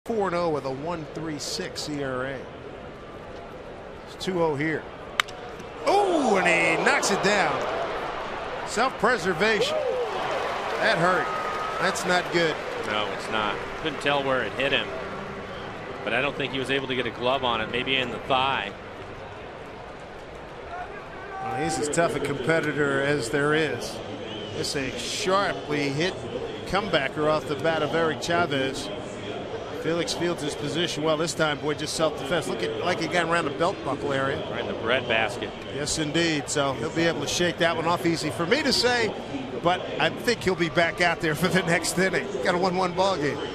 4-0 with a 1.36 ERA. It's 2-0 here. Oh, and he knocks it down. Self-preservation. That hurt. That's not good. No, it's not. Couldn't tell where it hit him. But I don't think he was able to get a glove on it. Maybe in the thigh. Well, he's as tough a competitor as there is. It's a sharply hit comebacker off the bat of Eric Chavez. Felix fields his position well this time. Boy, just self-defense. Look at like he got around the belt buckle area. Right in the bread basket. Yes, indeed. So he'll be able to shake that one off. Easy for me to say, but I think he'll be back out there for the next inning. Got a 1-1 ball game.